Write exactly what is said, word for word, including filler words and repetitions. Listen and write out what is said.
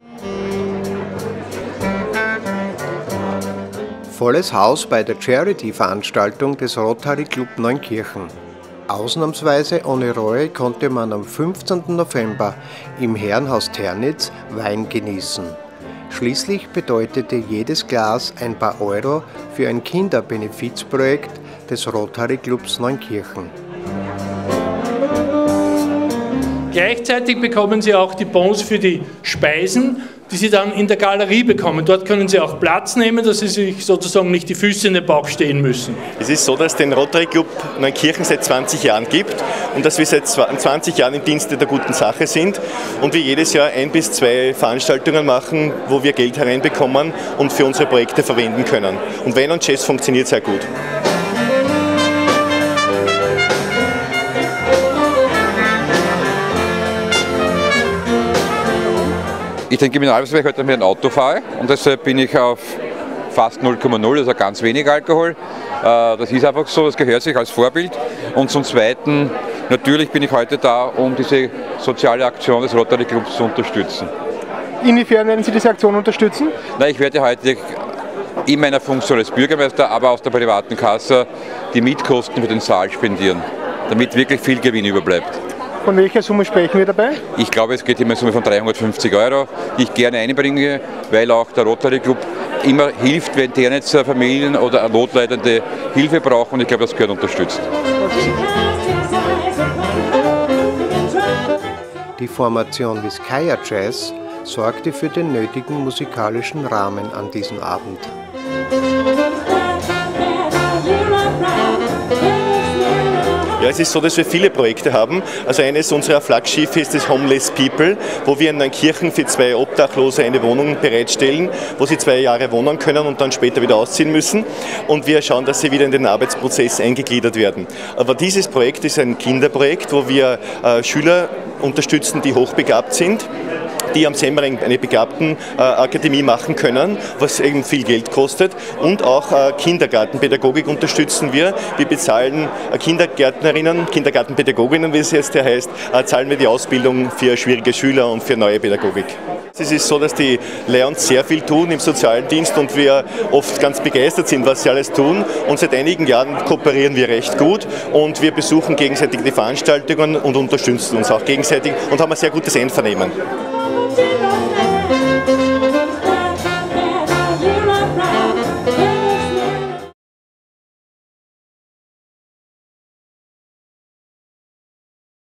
Volles Haus bei der Charity-Veranstaltung des Rotary Club Neunkirchen. Ausnahmsweise ohne Reue konnte man am fünfzehnten November im Herrenhaus Ternitz Wein genießen. Schließlich bedeutete jedes Glas ein paar Euro für ein Kinderbenefizprojekt des Rotary Clubs Neunkirchen. Gleichzeitig bekommen Sie auch die Bons für die Speisen, die Sie dann in der Galerie bekommen. Dort können Sie auch Platz nehmen, dass Sie sich sozusagen nicht die Füße in den Bauch stehen müssen. Es ist so, dass es den Rotary Club Neunkirchen seit zwanzig Jahren gibt und dass wir seit zwanzig Jahren im Dienste der guten Sache sind und wir jedes Jahr ein bis zwei Veranstaltungen machen, wo wir Geld hereinbekommen und für unsere Projekte verwenden können. Und Wein und Jazz funktioniert sehr gut. Ich denke mir normalerweise, weil ich heute mit einem Auto fahre und deshalb bin ich auf fast null Komma null, also ganz wenig Alkohol. Das ist einfach so, das gehört sich als Vorbild. Und zum Zweiten, natürlich bin ich heute da, um diese soziale Aktion des Rotary Clubs zu unterstützen. Inwiefern werden Sie diese Aktion unterstützen? Na, ich werde heute in meiner Funktion als Bürgermeister, aber aus der privaten Kasse die Mietkosten für den Saal spendieren, damit wirklich viel Gewinn überbleibt. Von welcher Summe sprechen wir dabei? Ich glaube, es geht um eine Summe von dreihundertfünfzig Euro, die ich gerne einbringe, weil auch der Rotary Club immer hilft, wenn Ternitzer Familien oder Notleidende Hilfe brauchen, und ich glaube, das gehört unterstützt. Die Formation Vizcaya Jazz sorgte für den nötigen musikalischen Rahmen an diesem Abend. Ja, es ist so, dass wir viele Projekte haben. Also eines unserer Flaggschiffe ist das Homeless People, wo wir in Neunkirchen für zwei Obdachlose eine Wohnung bereitstellen, wo sie zwei Jahre wohnen können und dann später wieder ausziehen müssen. Und wir schauen, dass sie wieder in den Arbeitsprozess eingegliedert werden. Aber dieses Projekt ist ein Kinderprojekt, wo wir äh, Schüler unterstützen, die hochbegabt sind, die am Semmering eine Begabtenakademie machen können, was eben viel Geld kostet. Und auch äh, Kindergartenpädagogik unterstützen wir. Wir bezahlen äh, Kindergärtnerinnen, Kindergartenpädagoginnen, wie es jetzt heißt, äh, zahlen wir die Ausbildung für schwierige Schüler und für neue Pädagogik. Es ist so, dass die Lions sehr viel tun im sozialen Dienst und wir oft ganz begeistert sind, was sie alles tun. Und seit einigen Jahren kooperieren wir recht gut und wir besuchen gegenseitig die Veranstaltungen und unterstützen uns auch gegenseitig und haben ein sehr gutes Einvernehmen.